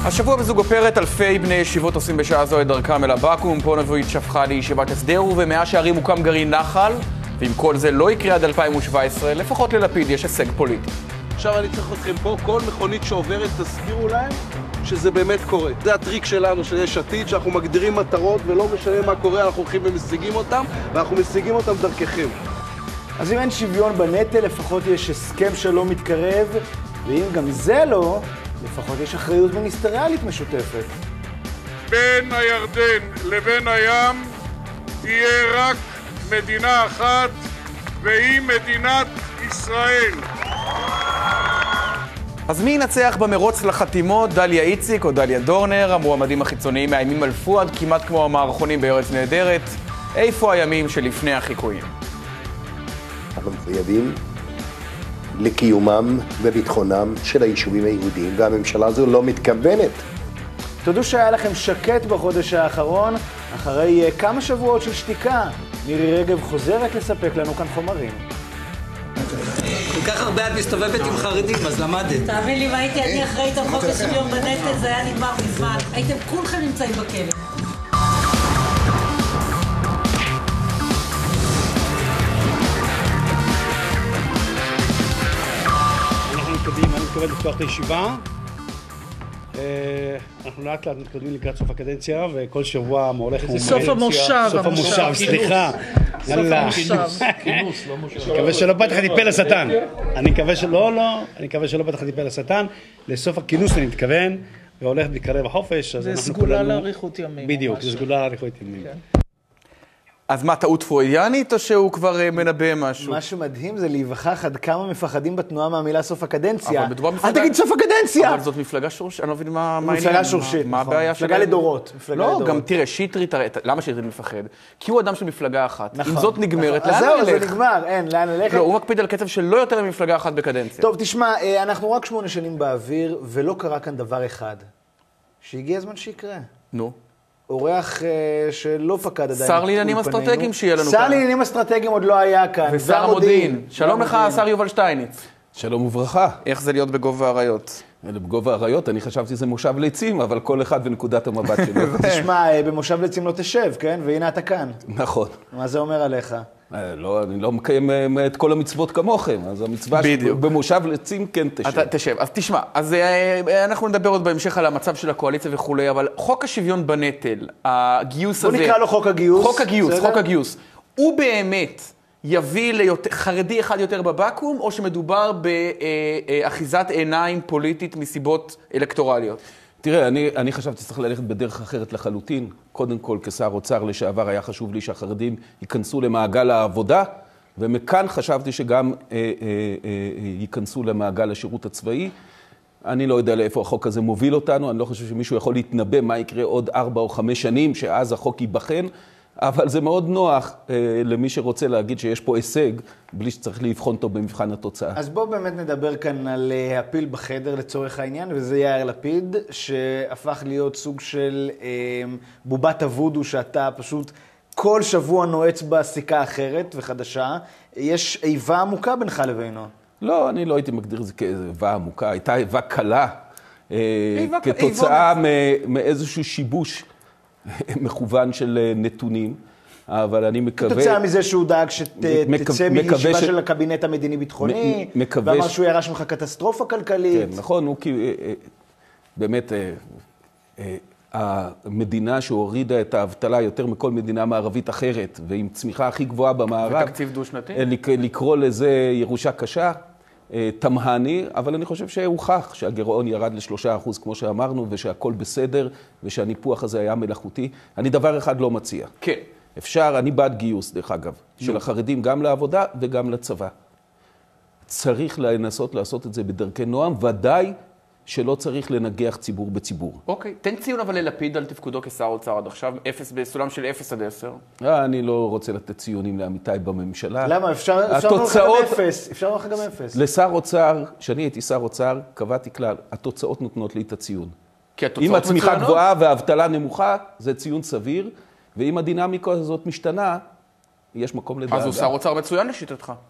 השבוע בזוג אופרת אלפי בני ישיבות עושים בשעה זו את דרכם אל הבקו"ם. פוניבז' הפכה לישיבת הסדר ובמאה שערים הוקם גרעין נחל, ואם כל זה לא יקרה עד 2017, לפחות ללפיד יש הישג פוליטי. עכשיו אני צריך אתכם פה, כל מכונית שעוברת תסבירו להם שזה באמת קורה. זה הטריק שלנו, של יש עתיד, שאנחנו מגדירים מטרות ולא משנה מה קורה, אנחנו הולכים ומשיגים אותם, ואנחנו משיגים אותם דרככם. אז אם אין שוויון בנטל, לפחות יש הסכם שלא מתקרב, ואם גם זה לא, לפחות יש אחריות מיניסטריאלית משותפת. בין הירדן לבין הים תהיה רק מדינה אחת, והיא מדינת ישראל. אז מי ינצח במרוץ לחתימות? דליה איציק או דליה דורנר? המועמדים החיצוניים מאיימים על פואד כמעט כמו המערכונים בארץ נהדרת. איפה הימים שלפני החיקויים? אנחנו מחויבים לקיומם וביטחונם של היישובים היהודיים, והממשלה הזו לא מתכוונת. תודו שהיה לכם שקט בחודש האחרון, אחרי כמה שבועות של שתיקה. מירי רגב חוזרת לספק לנו כאן חומרים. כל כך הרבה את מסתובבת עם חרדים, אז למדת. תאמין לי, אם הייתי אני אחראית על חוק השוויון בנטל, זה היה נגמר מזמן. הייתם כולכם נמצאים בכלא. אני מתכוון לפתוח את הישיבה. אנחנו לאט לאט מתקדמים לקראת סוף הקדנציה, וכל שבוע מוערך זה סוף המושב. סוף המושב, סליחה. סוף המושב. כינוס, לא מושב. אני מקווה שלא בטח תיפל לשטן. אני מקווה שלא בטח תיפל לשטן. לסוף הכינוס אני מתכוון, והולך בקרב החופש. זה סגולה לאריכות ימים. בדיוק, זה סגולה לאריכות ימים. אז מה, טעות פרוידיאנית או שהוא כבר מנבא משהו? מה שמדהים זה להיווכח עד כמה מפחדים בתנועה מהמילה סוף הקדנציה. אבל מדובר אל תגיד סוף הקדנציה! אבל זאת מפלגה שורשית, אני לא מבין מה העניין. מפלגה שורשית, מה נכון. הבעיה מפלגה לדורות. לא, גם תראה, שטרית, למה שטרית מפחד? כי הוא אדם של מפלגה אחת. נכון. אם זאת נגמרת, לאן זהו, נלך? זה נגמר, אין, לאן ללכת? לא, הוא מקפיד על קצב של לא יותר ממפלגה אחת בקדנציה. טוב, תשמע, אנחנו רק 8 שנים באוויר, ולא קרה כאן דבר אחד. שהגיע הזמן שיקרה. נו. אורח שלא פקד עדיין. שר לעניינים אסטרטגיים שיהיה לנו כאן. שר לעניינים אסטרטגיים עוד לא היה כאן. ושר המודיעין. שלום לך, השר יובל שטייניץ. שלום וברכה. איך זה להיות בגובה האריות? בגובה האריות, אני חשתי שזה מושב ליצים, אבל כל אחד ונקודת המבט שלו. תשמע, במושב ליצים לא תשב, כן? והנה אתה כאן. נכון. מה זה אומר עליך? לא, אני לא מקיים את כל המצוות כמוכם, אז המצווה במושב ליצים כן תשב. תשב. אז תשמע, אז אנחנו נדבר עוד בהמשך על המצב של הקואליציה וכולי, אבל חוק השוויון בנטל, הגיוס הזה... בוא נקרא לו חוק הגיוס. חוק הגיוס. הוא באמת יביא חרדי אחד יותר בבקו"ם, או שמדובר באחיזת עיניים פוליטית מסיבות אלקטורליות? תראה, אני חשבתי שצריך ללכת בדרך אחרת לחלוטין. קודם כל, כשר אוצר לשעבר היה חשוב לי שהחרדים ייכנסו למעגל העבודה, ומכאן חשבתי שגם ייכנסו למעגל השירות הצבאי. אני לא יודע לאיפה החוק הזה מוביל אותנו, אני לא חושב שמישהו יכול להתנבא מה יקרה עוד 4 או 5 שנים, שאז החוק ייבחן, אבל זה מאוד נוח למי שרוצה להגיד שיש פה הישג, בלי שצריך לבחון אותו במבחן התוצאה. אז בואו באמת נדבר כאן על הפיל בחדר לצורך העניין, וזה יאיר לפיד, שהפך להיות סוג של בובת הוודו, שאתה פשוט כל שבוע נועץ בסיכה אחרת וחדשה. יש איבה עמוקה בינך לבינו. לא, אני לא הייתי מגדיר את זה כאיבה עמוקה, הייתה איבה קלה, כתוצאה מאיזשהו שיבוש מכוון של נתונים, אבל אני מקווה... כתוצאה מזה שהוא דאג שתצא מישיבה של הקבינט המדיני-ביטחוני, ואמר שהוא ירש ממך קטסטרופה כלכלית. כן, נכון, הוא באמת המדינה שהורידה את האבטלה יותר מכל מדינה מערבית אחרת, ועם צמיחה הכי גבוהה במערב. ותקציב דו-שנתי? לקרוא לזה ירושה קשה. תמהני, אבל אני חושב שהוכח שהגירעון ירד ל3%, כמו שאמרנו, ושהכל בסדר, ושהניפוח הזה היה מלאכותי. אני דבר אחד לא מציע. כן. אני בעד גיוס, דרך אגב, של החרדים גם לעבודה וגם לצבא. צריך לנסות לעשות את זה בדרכי נועם, ודאי שלא צריך לנגח ציבור בציבור. אוקיי, תן ציון אבל ללפיד על תפקודו כשר אוצר עד עכשיו, בסולם של 0 עד 10. אני לא רוצה לתת ציונים לעמיתי בממשלה. למה? אפשר לומר לך גם 0. לשר אוצר, כשאני הייתי שר אוצר, קבעתי כלל, התוצאות נותנות לי את הציון. אם הצמיחה גבוהה והאבטלה נמוכה, זה ציון סביר, ואם הדינמיקה הזאת משתנה, יש מקום לדאגה. אז הוא שר אוצר מצוין לשיטתך.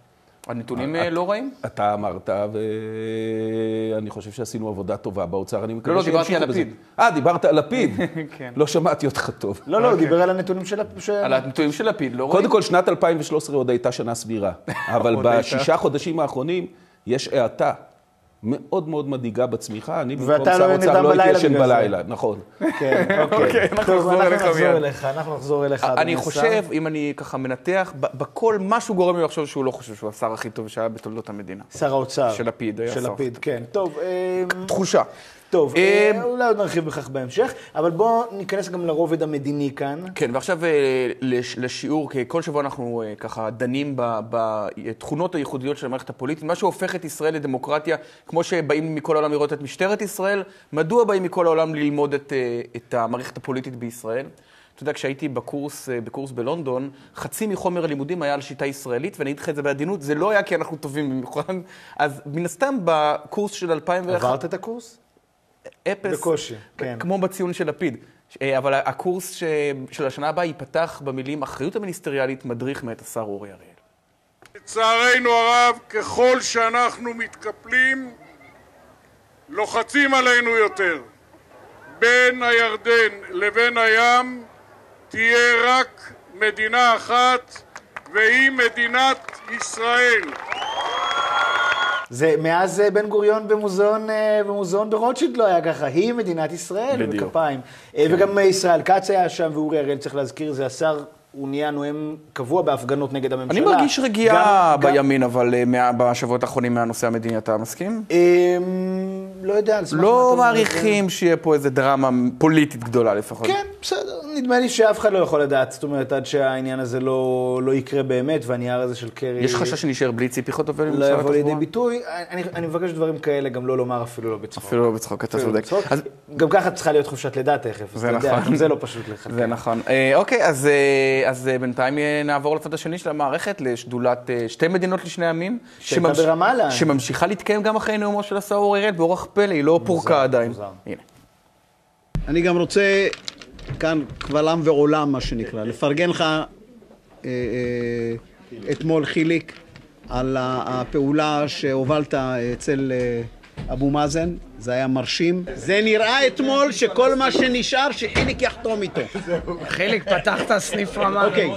הנתונים לא רעים? אתה אמרת, ואני חושב שעשינו עבודה טובה באוצר. לא, דיברתי על לפיד. דיברת על לפיד? כן. לא שמעתי אותך טוב. לא, הוא דיבר על הנתונים של... על הנתונים של לפיד, לא רואים? קודם כל, שנת 2013 עוד הייתה שנה סבירה. אבל ב6 חודשים האחרונים יש האטה מאוד מאוד מדאיגה בצמיחה. אני במקום שר אוצר לא הייתי ישן בלילה. נכון. כן, אוקיי. טוב, אנחנו נחזור אליך. אני חושב, אם אני ככה מנתח, בכל משהו גורם לי לחשוב שהוא לא חושב שהוא השר הכי טוב שהיה בתולדות המדינה. שר האוצר. של לפיד. של לפיד, כן. טוב. תחושה. טוב, אולי עוד נרחיב בכך בהמשך, אבל בואו ניכנס גם לרובד המדיני כאן. כן, ועכשיו לשיעור, כי כל שבוע אנחנו ככה דנים בתכונות הייחודיות של המערכת הפוליטית, מה שהופך את ישראל לדמוקרטיה, כמו שבאים מכל העולם לראות את משטרת ישראל, מדוע באים מכל העולם ללמוד את המערכת הפוליטית בישראל? אתה יודע, כשהייתי בקורס בלונדון, חצי מחומר הלימודים היה על שיטה ישראלית, ואני אגיד לך את זה בעדינות, זה לא היה כי אנחנו טובים במיוחד. אז מן הסתם בקורס של 2001... עברת את הקורס? אפס, בקושי, כן. כמו בציון של לפיד. אבל הקורס של השנה הבאה ייפתח במילים אחריות המיניסטריאלית מדריך מאת השר אורי אריאל. לצערנו הרב, ככל שאנחנו מתקפלים, לוחצים עלינו יותר. בין הירדן לבין הים תהיה רק מדינה אחת, והיא מדינת ישראל. זה מאז בן גוריון במוזיאון ברוטשילד לא היה ככה, היא מדינת ישראל, בכפיים. וגם ישראל כץ היה שם, ואורי אריאל, צריך להזכיר, זה השר, הוא נהיה נואם קבוע בהפגנות נגד הממשלה. אני מרגיש רגיעה בימין, אבל בשבועות האחרונים מהנושא המדיני, אתה מסכים? לא יודע. לא מעריכים שיהיה פה איזה דרמה פוליטית גדולה לפחות. כן, בסדר. נדמה לי שאף אחד לא יכול לדעת, זאת אומרת, עד שהעניין הזה לא יקרה באמת, והנייר הזה של קרי... יש חשש שנשאר בלי ציפי חוטובלי? לא יבוא לידי ביטוי. אני מבקש דברים כאלה גם לא לומר אפילו לא בצחוק. אפילו לא בצחוק, אתה צודק. גם ככה צריכה להיות חופשת לידה תכף. זה נכון. זה לא פשוט לך. זה נכון. אוקיי, אז בינתיים נעבור לצד השני של המערכת, לשדולת שתי מדינות לשני עמים. שהייתה ברמאללה. שממשיכה להתקיים גם אחרי נאומו של השר אורי אריאל, באורח פלא, היא לא פורקה עדיין. הנה. אני גם רוצה, כאן קבל עם ועולם, מה שנקרא, לפרגן לך אתמול חיליק על הפעולה שהובלת אצל אבו מאזן, זה היה מרשים. זה נראה אתמול שכל מה שנשאר שחיליק יחתום איתו. חיליק, פתחת סניף רמאללה. אוקיי.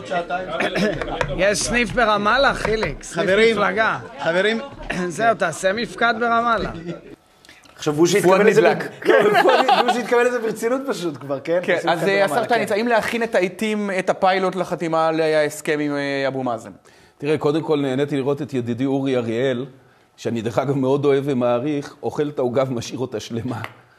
יש סניף ברמאללה, חיליק, סניף מפלגה. חברים, זהו, תעשה מפקד ברמאללה. עכשיו בוז'י התכוון לזה ברצינות פשוט כבר, כן? כן, אז השר שטייניץ, האם להכין את העיתים, את הפיילוט לחתימה על ההסכם עם אבו מאזן? תראה, קודם כל נהניתי לראות את ידידי אורי אריאל, שאני דרך אגב מאוד אוהב ומעריך, אוכל את העוגה ומשאיר אותה שלמה.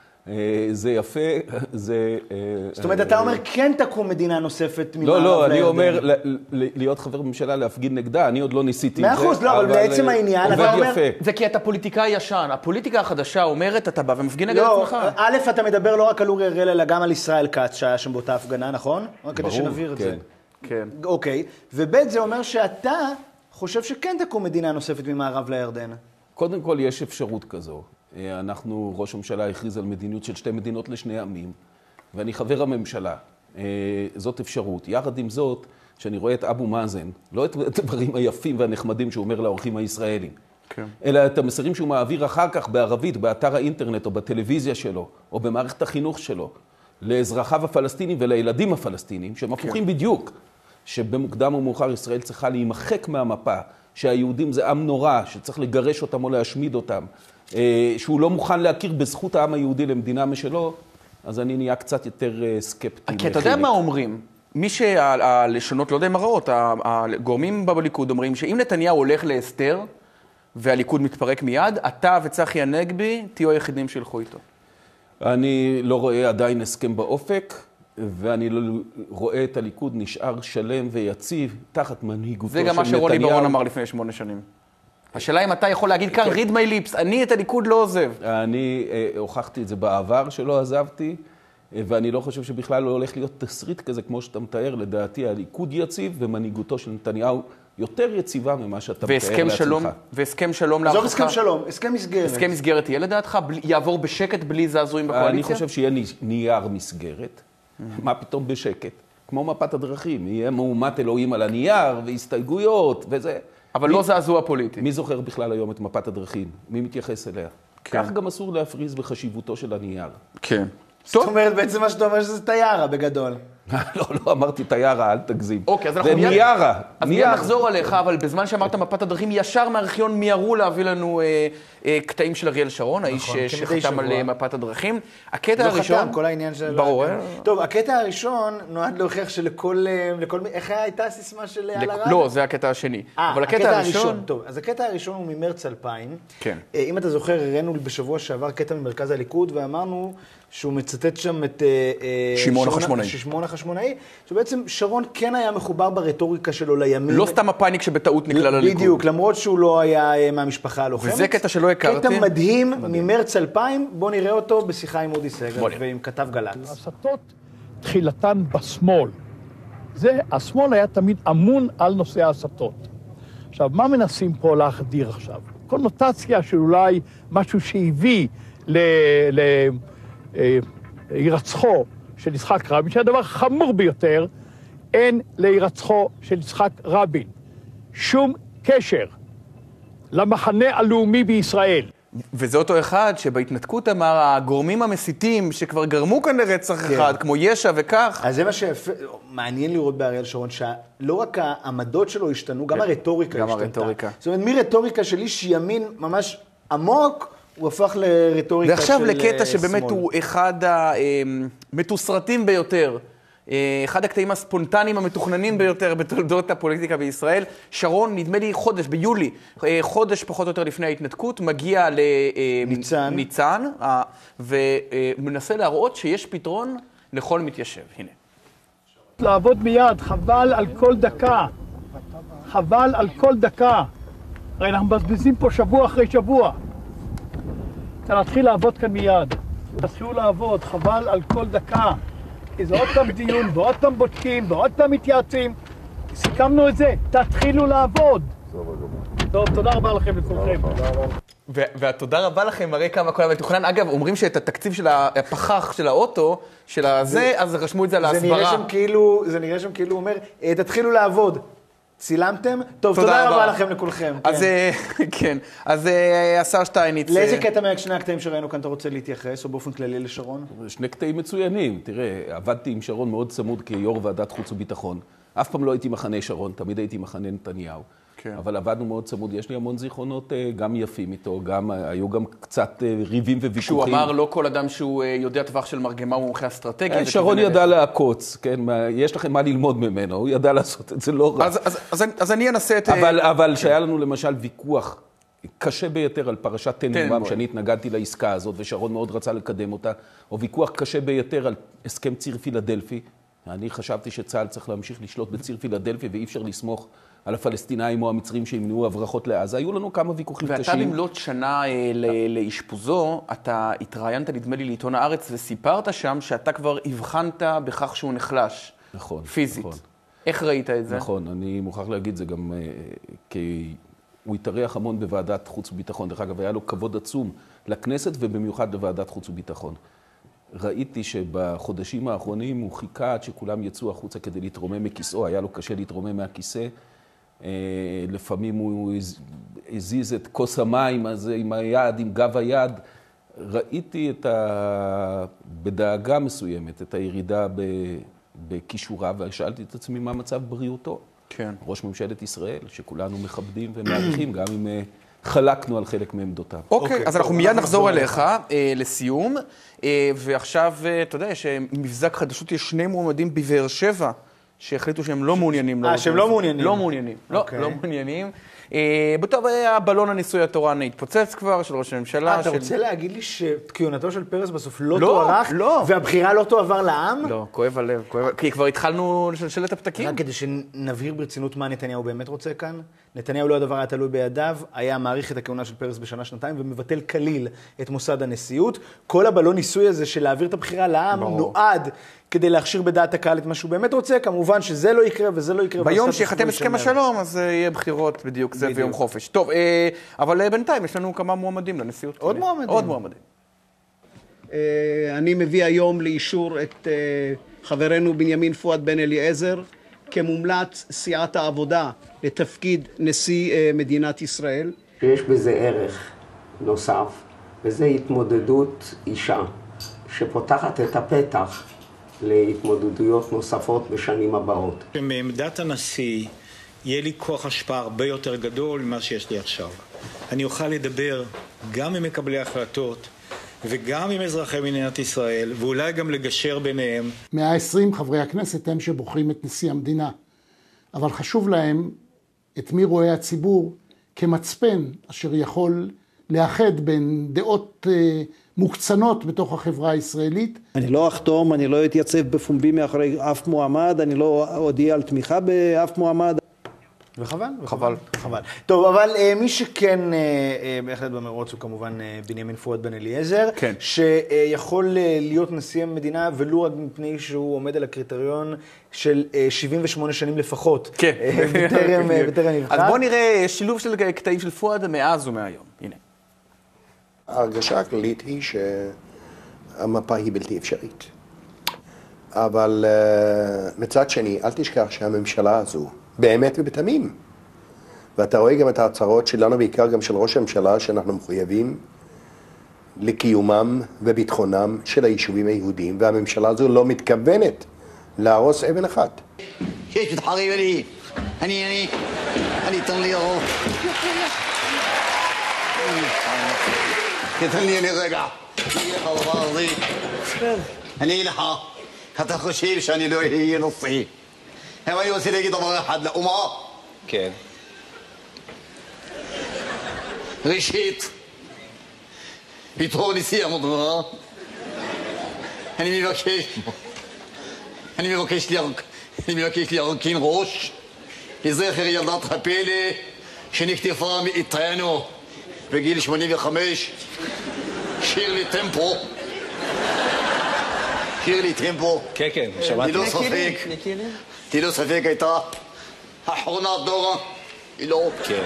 זה יפה, זה... זאת אומרת, אתה אומר, כן תקום מדינה נוספת ממערב לירדן. לא, אני אומר, להיות חבר ממשלה, להפגין נגדה, אני עוד לא ניסיתי את זה. 100%, לא, אבל בעצם העניין, אתה אומר... זה כי אתה פוליטיקאי ישן. הפוליטיקה החדשה אומרת, אתה בא ומפגין נגד עצמך. לא, א', אתה מדבר לא רק על אורי אריאל, אלא גם על ישראל כץ, שהיה שם באותה הפגנה, נכון? כדי שנבהיר את זה. כן. אוקיי, וב' זה אומר שאתה חושב שכן תקום מדינה נוספת ממערב לירדן. קודם כל, יש אפשרות כזו. אנחנו, ראש הממשלה, הכריז על מדיניות של שתי מדינות לשני עמים, ואני חבר הממשלה. זאת אפשרות. יחד עם זאת, שאני רואה את אבו מאזן, לא את הדברים היפים והנחמדים שהוא אומר לאורחים הישראלים, כן. אלא את המסרים שהוא מעביר אחר כך בערבית, באתר האינטרנט או בטלוויזיה שלו, או במערכת החינוך שלו, לאזרחיו הפלסטינים ולילדים הפלסטינים, שהם הפוכים בדיוק, שבמוקדם או מאוחר ישראל צריכה להימחק מהמפה, שהיהודים זה עם נורא, שצריך לגרש אותם או להשמיד אותם, שהוא לא מוכן להכיר בזכות העם היהודי למדינה משלו, אז אני נהיה קצת יותר סקפטי. כי אתה יודע מה אומרים? מי שהלשונות לא די מראות, הגורמים בליכוד אומרים שאם נתניהו הולך להסתר, והליכוד מתפרק מיד, אתה וצחי הנגבי תהיו היחידים שילכו איתו. אני לא רואה עדיין הסכם באופק, ואני לא רואה את הליכוד נשאר שלם ויציב תחת מנהיגותו של נתניהו. זה גם מה שרוני ברון אמר לפני 8 שנים. השאלה אם אתה יכול להגיד כאן, read my lips, אני את הליכוד לא עוזב. אני הוכחתי את זה בעבר שלא עזבתי, ואני לא חושב שבכלל לא הולך להיות תסריט כזה, כמו שאתה מתאר, לדעתי הליכוד יציב, ומנהיגותו של נתניהו יותר יציבה ממה שאתה מתאר לעצמך. והסכם שלום עזוב הסכם שלום, הסכם מסגרת. הסכם מסגרת יהיה לדעתך? יעבור בשקט בלי זעזועים בקואליציה? אני חושב שיהיה נייר מסגרת. מה פתאום בשקט? כמו מפת הדרכים. יהיה מהומת אלוהים על הנייר והסתייגויות וזה. אבל לא זעזוע פוליטי. מי זוכר בכלל היום את מפת הדרכים? מי מתייחס אליה? כך גם אסור להפריז בחשיבותו של הנייר. כן. זאת אומרת, בעצם מה שאתה אומר שזה טיירה בגדול. לא אמרתי טיירה, אל תגזים. אוקיי, אז אנחנו זה ניירה. אז מיד נחזור עליך, אבל בזמן שאמרת מפת הדרכים, ישר מהארכיון מיהרו להביא לנו קטעים של אריאל שרון, האיש שחתם על מפת הדרכים. הקטע הראשון... לא חתם, כל העניין של... ברור. טוב, הקטע הראשון נועד להוכיח שלכל... איך הייתה הסיסמה של על הרד? לא, זה הקטע השני. אבל הקטע הראשון... טוב, אז הקטע הראשון הוא ממרץ 2000. כן. אם אתה זוכר, הראינו בשבוע שעבר קטע ממרכז הליכוד, ואמרנו שהוא מצטט שם את... שמעון החשמונאי, שבעצם שרון כן היה מחובר ברטוריקה שלו לימין. לא סתם הפייניק שבטעות נקלע לליכוד. בדיוק, למרות שהוא לא היה מהמשפחה הלוחמת. וזה קטע שלא הכרתי. קטע מדהים ממרץ 2000, בוא נראה אותו בשיחה עם אודי סגל ועם כתב גל"צ. הסתות תחילתן בשמאל. השמאל היה תמיד אמון על נושא ההסתות. עכשיו, מה מנסים פה להחדיר עכשיו? קונוטציה של אולי משהו שהביא להירצחו של יצחק רבין, שהדבר חמור ביותר, אין להירצחו של יצחק רבין שום קשר למחנה הלאומי בישראל. וזה אותו אחד שבהתנתקות אמר, הגורמים המסיתים שכבר גרמו כאן לרצח אחד, כמו ישע וכך. אז זה מה שמעניין לראות באריאל שרון, שלא רק העמדות שלו השתנו, גם הרטוריקה השתנתה. גם הרטוריקה. זאת אומרת, מרטוריקה של איש ימין ממש עמוק, הוא הפך לרטוריקה של שמאל. ועכשיו לקטע שבאמת הוא אחד המתוסרטים ביותר, אחד הקטעים הספונטניים המתוכננים ביותר בתולדות הפוליטיקה בישראל. שרון, נדמה לי חודש, ביולי, חודש פחות או יותר לפני ההתנתקות, מגיע לניצן, ומנסה להראות שיש פתרון לכל מתיישב. הנה. לעבוד מיד, חבל על כל דקה. חבל על כל דקה. הרי אנחנו מבזבזים פה שבוע אחרי שבוע. צריך להתחיל לעבוד כאן מיד. תתחילו לעבוד, חבל על כל דקה. כי זה עוד פעם דיון, ועוד פעם בודקים, ועוד פעם מתייעצים. סיכמנו את זה, תתחילו לעבוד. טוב, תודה רבה לכם לכולכם. והתודה רבה לכם, מראה כמה כל המתוכנן. אגב, אומרים שאת התקציב של הפחח של האוטו, של הזה, אז רשמו את זה על ההסברה. זה נראה שם כאילו הוא אומר, תתחילו לעבוד. צילמתם? טוב, תודה רבה לכם לכולכם. אז כן, אז השר שטייניץ... לאיזה קטע מהשני הקטעים שראינו כאן אתה רוצה להתייחס, או באופן כללי לשרון? שני קטעים מצוינים. תראה, עבדתי עם שרון מאוד צמוד כיו"ר ועדת חוץ וביטחון. אף פעם לא הייתי מחנה שרון, תמיד הייתי מחנה נתניהו. אבל עבדנו מאוד צמוד, יש לי המון זיכרונות גם יפים איתו, היו גם קצת ריבים וויכוחים. שהוא אמר, לא כל אדם שהוא יודע טווח של מרגמה הוא מומחה אסטרטגי. שרון ידע לעקוץ, כן, יש לכם מה ללמוד ממנו, הוא ידע לעשות את זה לא רע. אז אני אנסה את... אבל שהיה לנו למשל ויכוח קשה ביותר על פרשת תנומם, שאני התנגדתי לעסקה הזאת, ושרון מאוד רצה לקדם אותה, או ויכוח קשה ביותר על הסכם ציר פילדלפי. אני חשבתי שצה"ל צריך להמשיך לשלוט בציר פילדלפי, ואי אפשר לסמוך על הפלסטינאים או המצרים שימנעו הברחות לעזה. היו לנו כמה ויכוחים קשים. ואתה במלאת שנה לאשפוזו, אתה התראיינת נדמה לי לעיתון הארץ, וסיפרת שם שאתה כבר הבחנת בכך שהוא נחלש. נכון. פיזית. נכון. איך ראית את זה? נכון, אני מוכרח להגיד זה גם כי הוא התארח המון בוועדת חוץ וביטחון. דרך אגב, היה לו כבוד עצום לכנסת ובמיוחד לוועדת חוץ וביטחון. ראיתי שבחודשים האחרונים הוא חיכה עד שכולם יצאו החוצה כדי להתרומם מכיסאו, היה לו קשה להתרומם מהכיסא. לפעמים הוא הזיז את כוס המים הזה עם היד, עם גב היד. ראיתי בדאגה מסוימת את הירידה בכישוריו, ושאלתי את עצמי מה מצב בריאותו. כן. ראש ממשלת ישראל, שכולנו מכבדים ומעריכים, גם אם חלקנו על חלק מעמדותיו. אוקיי, אז אנחנו מיד נחזור אליך לסיום, ועכשיו, אתה יודע, שמבזק חדשות יש שני מועמדים בבאר שבע, שהחליטו שהם לא מעוניינים. שהם לא מעוניינים. לא מעוניינים, לא מעוניינים. בטוב, הבלון הניסוי התורן התפוצץ כבר, של ראש הממשלה. אתה רוצה להגיד לי שכהונתו של פרס בסוף לא תוארך, והבחירה לא תועבר לעם? לא, כואב הלב, כי כבר התחלנו לשלשל את הפתקים. רק כדי שנבהיר ברצינות מה נתניהו באמת רוצה כאן. נתניהו לא הדבר היה תלוי בידיו, היה מעריך את הכהונה של פרס בשנה-שנתיים, ומבטל כליל את מוסד הנשיאות. כל הבלון ניסוי הזה של להעביר את הבחירה לעם נועד כדי להכשיר בדעת הקהל את מה שהוא באמת רוצה. כמובן שזה לא יקרה וזה לא יקרה. ביום שיחתם הסכם השלום, אז יהיה בחירות בדיוק זה ויום חופש. טוב, אבל בינתיים יש לנו כמה מועמדים לנשיאות. עוד מועמדים. עוד מועמדים. אני מביא היום לאישור את חברנו בנימין פואד בן אליעזר כמומלץ סיעת העבודה לתפקיד נשיא מדינת ישראל. שיש בזה ערך נוסף, וזה התמודדות אישה, שפותחת את הפתח להתמודדויות נוספות בשנים הבאות. מעמדת הנשיא יהיה לי כוח השפעה הרבה יותר גדול ממה שיש לי עכשיו. אני אוכל לדבר גם עם מקבלי החלטות וגם עם אזרחי מדינת ישראל, ואולי גם לגשר ביניהם. 120 חברי הכנסת הם שבוחרים את נשיא המדינה, אבל חשוב להם את מי רואה הציבור כמצפן אשר יכול לאחד בין דעות מוקצנות בתוך החברה הישראלית. אני לא אחתום, אני לא אתייצב בפומבי מאחורי אף מועמד, אני לא אודיע על תמיכה באף מועמד. וחבל. חבל. חבל. טוב, אבל מי שכן בהחלט במרוץ הוא כמובן בנימין פואד בן אליעזר, כן. שיכול להיות נשיא המדינה ולו רק מפני שהוא עומד על הקריטריון של 78 שנים לפחות. כן. בטרם נבחר. אז בוא נראה שילוב של קטעים של פואד מאז ומהיום. הנה. ההרגשה הכללית היא שהמפה היא בלתי אפשרית. אבל מצד שני, אל תשכח שהממשלה הזו באמת ובתמים. ואתה רואה גם את ההצהרות שלנו, בעיקר גם של ראש הממשלה, שאנחנו מחויבים לקיומם וביטחונם של היישובים היהודיים, והממשלה הזו לא מתכוונת להרוס אבן אחת. كيف تحقيق لي أني تنليه كتنليه لرجع الله أني لها هتخشي بشاني لو هي نصي هما يوصل لي طبعا حد لأمه كيف رشيت يطول سيا مضغة אני מבקש להרכין ראש לזכר ילדת הפלא שנקטפה מאיתנו בגיל 85, שירלי טמפו. כן, כן, שמעתי. ללא ספק הייתה האחרונה דורה. היא לא. כן.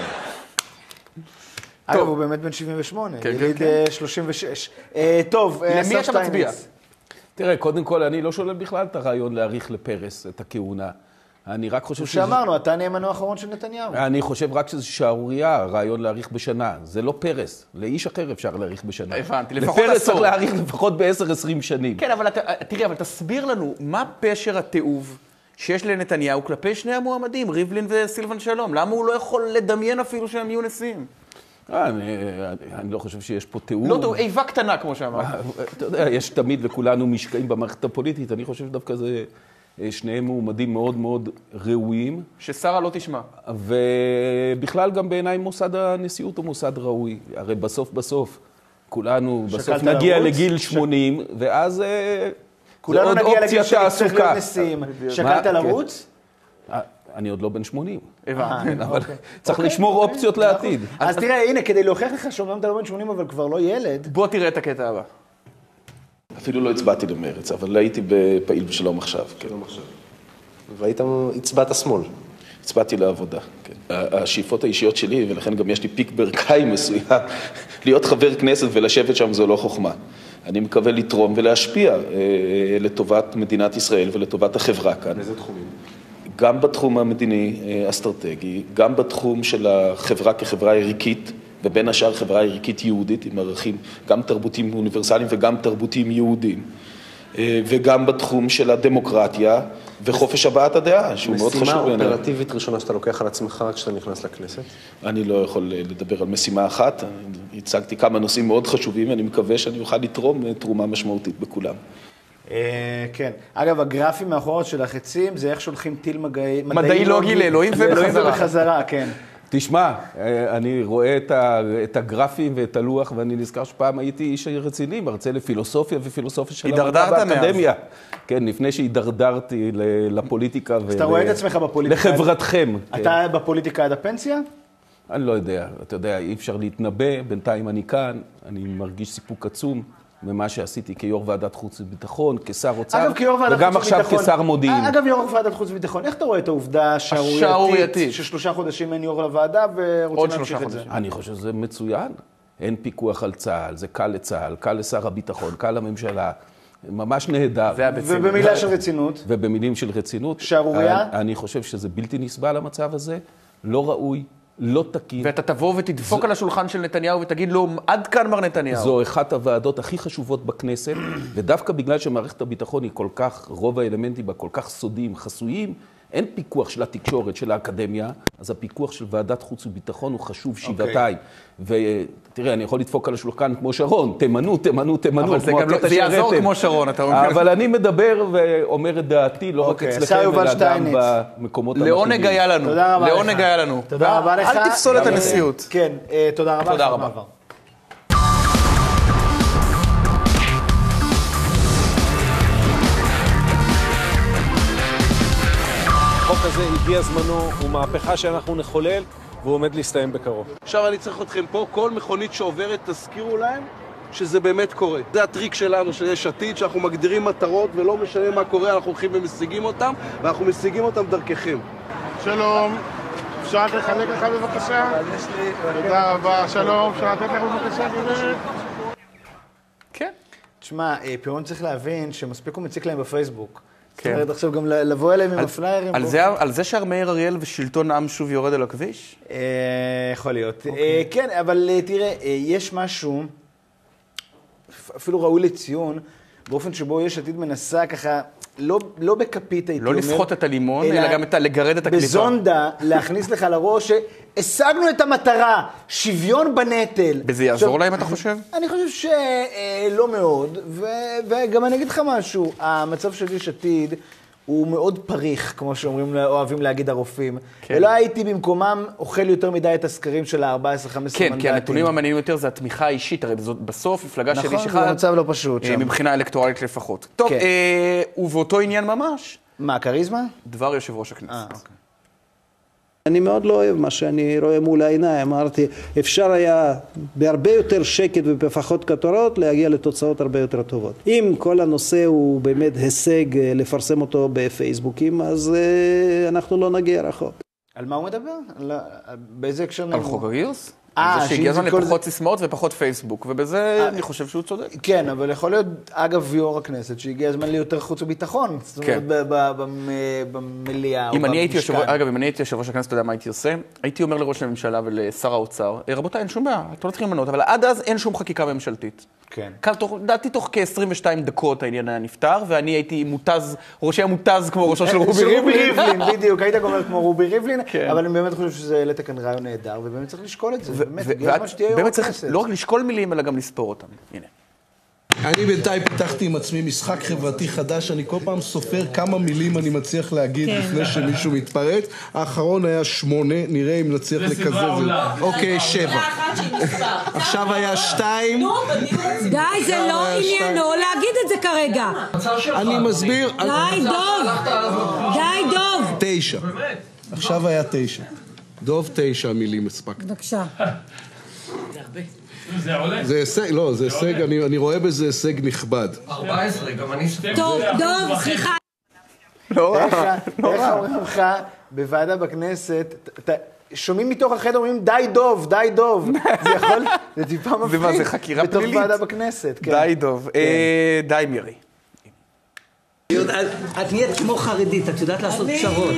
אגב, הוא באמת בן 78, יליד 36. טוב, למי אתה מצביע? תראה, קודם כל, אני לא שולל בכלל את הרעיון להאריך לפרס את הכהונה. אני רק חושב שאמרנו, אתה נאמנו האחרון של נתניהו. אני חושב רק שזה שערוריה, הרעיון להאריך בשנה. זה לא פרס. לאיש אחר אפשר להאריך בשנה. הבנתי, לפחות לפרס צריך להאריך לפחות ב-10-20 שנים. כן, אבל תראה, אבל תסביר לנו, מה פשר התיעוב שיש לנתניהו כלפי שני המועמדים, ריבלין וסילבן שלום? למה הוא לא יכול לדמיין אפילו שהם יהיו נשיאים? אני לא חושב שיש פה תיאור. לא תיאור, איבה קטנה, כמו שאמרת. אתה יודע, יש תמיד וכולנו משקעים במערכת הפוליטית. אני חושב דווקא זה שניהם מועמדים מאוד מאוד ראויים. ששרה לא תשמע. ובכלל גם בעיניי מוסד הנשיאות הוא מוסד ראוי. הרי בסוף, כולנו בסוף נגיע לגיל 80, ואז זה עוד אופציה תעסוקה. שקלת לרוץ? אני עוד לא בן 80. אבל צריך לשמור אופציות לעתיד. אז תראה, הנה, כדי להוכיח לך שאומנם אתה לא בן 80, אבל כבר לא ילד. בוא תראה את הקטע הבא. אפילו לא הצבעתי למרץ, אבל הייתי בפעיל בשלום עכשיו. שלום עכשיו. והיית הצבעת שמאל. הצבעתי לעבודה. השאיפות האישיות שלי, ולכן גם יש לי פיק ברכיים מסוים, להיות חבר כנסת ולשבת שם זו לא חוכמה. אני מקווה לתרום ולהשפיע לטובת מדינת ישראל ולטובת החברה כאן. באיזה תחומים? גם בתחום המדיני אסטרטגי, גם בתחום של החברה כחברה ערכית, ובין השאר חברה ערכית יהודית עם ערכים גם תרבותיים אוניברסליים וגם תרבותיים יהודיים, וגם בתחום של הדמוקרטיה וחופש הבעת הדעה, שהוא מאוד חשוב. משימה אופרטיבית ראשונה שאתה לוקח על עצמך כשאתה נכנס לכנסת? אני לא יכול לדבר על משימה אחת, הצגתי כמה נושאים מאוד חשובים, ואני מקווה שאני אוכל לתרום תרומה משמעותית בכולם. כן. אגב, הגרפים מאחורות של החצים זה איך שולחים טיל מדעי לוגי לאלוהים ובחזרה, כן. תשמע, אני רואה את הגרפים ואת הלוח, ואני נזכר שפעם הייתי איש רציני, מרצה לפילוסופיה ופילוסופיה של המדע באקדמיה. כן, לפני שהידרדרתי לפוליטיקה אז אתה רואה את עצמך בפוליטיקה? לחברתכם. אתה בפוליטיקה עד הפנסיה? אני לא יודע, אתה יודע, אי אפשר להתנבא, בינתיים אני כאן, אני מרגיש סיפוק עצום ממה שעשיתי כיו"ר ועדת חוץ וביטחון, כשר אוצר, וגם עכשיו כשר מודיעין. אגב, יו"ר ועדת חוץ וביטחון, איך אתה רואה את העובדה השערורייתית ש3 חודשים אין יו"ר לוועדה ורוצים להמשיך את זה? אני חושב שזה מצוין. אין פיקוח על צה"ל, זה קל לצה"ל, קל לשר הביטחון, קל לממשלה. ממש נהדר. ובמילה של רצינות? ובמילים של רצינות. שערוריה? אני חושב שזה בלתי נסבל המצב הזה, לא ראוי, לא תקין. ואתה תבוא ותדפוק על השולחן של נתניהו ותגיד לו, עד כאן מר נתניהו. זו אחת הוועדות הכי חשובות בכנסת, ודווקא בגלל שמערכת הביטחון היא כל כך, רוב האלמנטים בה כל כך סודיים, חסויים, אין פיקוח של התקשורת, של האקדמיה, אז הפיקוח של ועדת חוץ וביטחון הוא חשוב שבעתיים. ותראה, אני יכול לדפוק על השולחן כמו שרון, תמנו. אבל זה יעזור כמו שרון, אתה אומר. אבל אני מדבר ואומר את דעתי, לא רק אצלכם, אלא גם במקומות המתאימים. לעונג היה לנו. לעונג היה לנו. תודה רבה לך. אל תפסול את הנשיאות. כן, תודה רבה. תודה רבה. החוק הזה הגיע זמנו, הוא מהפכה שאנחנו נחולל, והוא עומד להסתיים בקרוב. עכשיו אני צריך אתכם פה, כל מכונית שעוברת, תזכירו להם שזה באמת קורה. זה הטריק שלנו, של יש עתיד, שאנחנו מגדירים מטרות ולא משנה מה קורה, אנחנו הולכים ומשיגים אותם, ואנחנו משיגים אותם דרככם. שלום, אפשר לחלק לך בבקשה? תודה רבה, שלום, אפשר לתת לך בבקשה? כן. תשמע, פירון צריך להבין שמספיק הוא מציק להם בפייסבוק. זאת אומרת, עכשיו גם לבוא אליהם עם הפליירים. על זה שהרמאיר אריאל ושלטון העם שוב יורד על הכביש? יכול להיות. כן, אבל תראה, יש משהו, אפילו ראוי לציון, באופן שבו יש עתיד מנסה ככה, לא בכפית הייתי אומר. לא לסחוט את הלימון, אלא גם לגרד את הקליפה. בזונדה, להכניס לך לראש שהשגנו את המטרה, שוויון בנטל. בזה יעזור להם, אתה חושב? אני חושב שלא מאוד, וגם אני אגיד לך משהו, המצב של יש עתיד הוא מאוד פריך, כמו שאומרים, אוהבים להגיד הרופאים. ולא הייתי במקומם אוכל יותר מדי את הסקרים של ה-14-15 מנדטים. כן, כי הנתונים המעניינים יותר זה התמיכה האישית, הרי בסוף מפלגה של איש אחד. נכון, זה מצב לא פשוט שם. מבחינה אלקטורלית לפחות. טוב, ובאותו עניין ממש. מה, קריזמה? דבר יושב ראש הכנסת. אני מאוד לא אוהב מה שאני רואה מול העיניים. אמרתי, אפשר היה בהרבה יותר שקט ובפחות כותרות להגיע לתוצאות הרבה יותר טובות. אם כל הנושא הוא באמת הישג לפרסם אותו בפייסבוקים, אז אנחנו לא נגיע רחוק. על מה הוא מדבר? באיזה הקשר? על חוק הגיוס? זה שהגיע הזמן לפחות סיסמאות ופחות פייסבוק, ובזה אני חושב שהוא צודק. כן, אבל יכול להיות, אגב, יו"ר הכנסת, שהגיע הזמן ליותר חוץ וביטחון. זאת אומרת, במליאה או במשכן. אגב, אם אני הייתי יושב ראש הכנסת, אתה יודע מה הייתי עושה? הייתי אומר לראש הממשלה ולשר האוצר, רבותיי, אין שום בעיה, אתם לא צריכים למנות, אבל עד אז אין שום חקיקה ממשלתית. כן. דעתי תוך כ-22 דקות העניין היה נפטר, ואני הייתי מותז, ראשי המותז כמו ראשו של רובי ריבלין. בדיוק, היית גומר כמו רובי ריבלין, אבל אני באמת חושב שזה העלית כאן רעיון נהדר, ובאמת צריך לשקול את זה. באמת צריך לא רק לשקול מילים, אלא גם לספור אותם. הנה. אני בינתיים פיתחתי עם עצמי משחק חברתי חדש, אני כל פעם סופר כמה מילים אני מצליח להגיד לפני שמישהו מתפרץ. האחרון היה 8, נראה אם נצליח לקזז את זה. אוקיי, 7. עכשיו היה 2. די, זה לא עניינו להגיד את זה כרגע. אני מסביר. די, דוב. 9. עכשיו היה 9. דוב 9 מילים הספקת. בבקשה. זה הרבה. זה עולה? זה הישג, לא, זה הישג, אני רואה בזה הישג נכבד. 14, גם אני שתיים. טוב, דוב, סליחה. איך אומרים לך בוועדה בכנסת, שומעים מתוך החדר, אומרים די דוב. זה יכול, זה טיפה מפחיד. זה חקירה פלילית. בתוך ועדה בכנסת, כן. די דוב. די מירי. את נהיית כמו חרדית, את יודעת לעשות פשרות.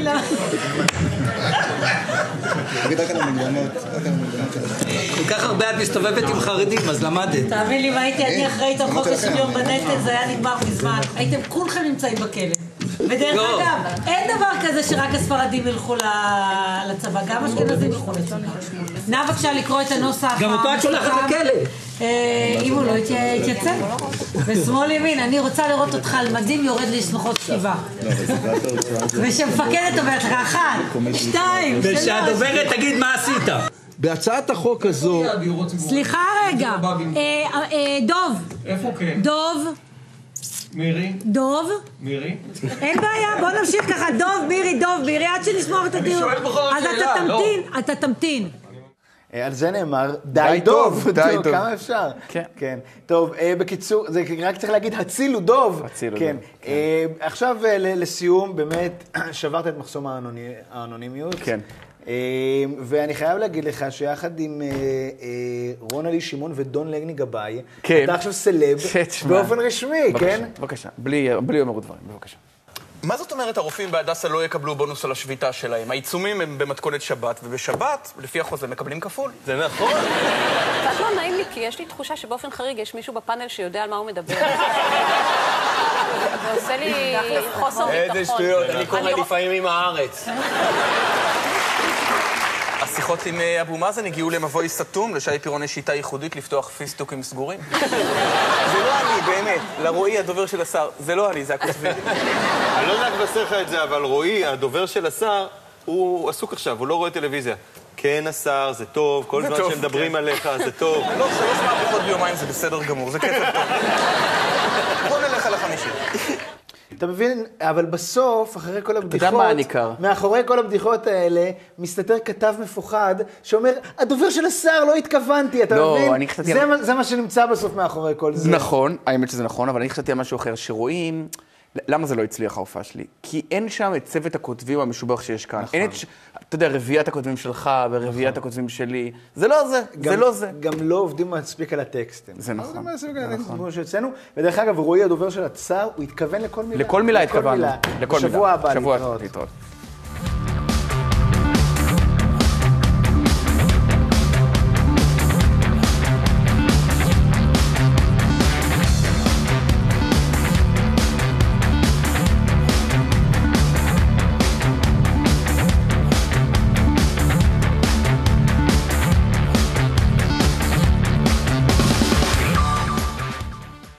כל כך הרבה את מסתובבת עם חרדים, אז למדת. תאמין לי, אם הייתי אני אחראית על חוק השוויון בנטל, זה היה נגמר מזמן. הייתם כולכם נמצאים בכלא. ודרך אגב, אין דבר כזה שרק הספרדים ילכו לצבא, גם אשכנזים ילכו לצבא. נא בבקשה לקרוא את הנוסח. גם אותו את שולחת לכלא. אם הוא לא יתייצב. ושמאל ימין, אני רוצה לראות אותך על מדים יורד לשמחות כתיבה. ושמפקדת אומרת לך, 1, 2, 3. ושהדוברת תגיד מה עשית. בהצעת החוק הזו... סליחה רגע. דוב. איפה כן? דוב. מירי? דוב? מירי? אין בעיה, בוא נמשיך ככה, דוב, מירי, עד שנשמור את הדיון. אז אתה תמתין. על זה נאמר, די דוב. כמה אפשר? כן. טוב, בקיצור, זה רק צריך להגיד, הצילו דוב. כן. עכשיו לסיום, באמת, שברת את מחסום האנונימיות. כן. ואני חייב להגיד לך שיחד עם רונלי שמעון ודון לגני גבאי, כן. אתה עכשיו סלב באופן רשמי, כן? בבקשה, בלי יאמרו דברים, בבקשה. מה זאת אומרת הרופאים בהדסה לא יקבלו בונוס על השביתה שלהם? העיצומים הם במתכונת שבת, ובשבת, לפי החוזה, מקבלים כפול. זה נכון. קצת לא נעים לי, כי יש לי תחושה שבאופן חריג יש מישהו בפאנל שיודע על מה הוא מדבר. זה עושה לי חוסר ביטחון. איזה שטויות, אני קורא לפעמים עם הארץ. השיחות עם אבו מאזן הגיעו למבוי סתום, לשי פירון יש שיטה ייחודית לפתוח פיסטוקים סגורים. זה לא אני, באמת. לרועי, הדובר של השר, זה לא אני, זה הכותבים. אני לא יודע לבשר לך את זה, אבל רועי, הדובר של השר, הוא עסוק עכשיו, הוא לא רואה טלוויזיה. כן, השר, זה טוב, כל זמן שמדברים עליך, זה טוב. לא, 3 מהפכות ביומיים זה בסדר גמור, זה קצב טוב. בוא נלך על ה50. אתה מבין? אבל בסוף, אחרי כל הבדיחות... אתה יודע מה הניכר? מאחורי כל הבדיחות האלה, מסתתר כתב מפוחד, שאומר, הדובר של השר, לא התכוונתי, אתה מבין? זה מה שנמצא בסוף מאחורי כל זה. נכון, האמת שזה נכון, אבל אני חשבתי על משהו אחר, שרואים... למה זה לא הצליח ההופעה שלי? כי אין שם את צוות הכותבים המשובח שיש כאן. אין את, אתה יודע, רביעיית הכותבים שלך ורביעיית הכותבים שלי. זה לא זה, זה לא זה. גם לא עובדים מספיק על הטקסטים. זה נכון. כמו שיוצאנו. ודרך אגב, רועי הדובר של הצער, הוא התכוון לכל מילה. לכל מילה התכוונו. בשבוע הבא להתראות.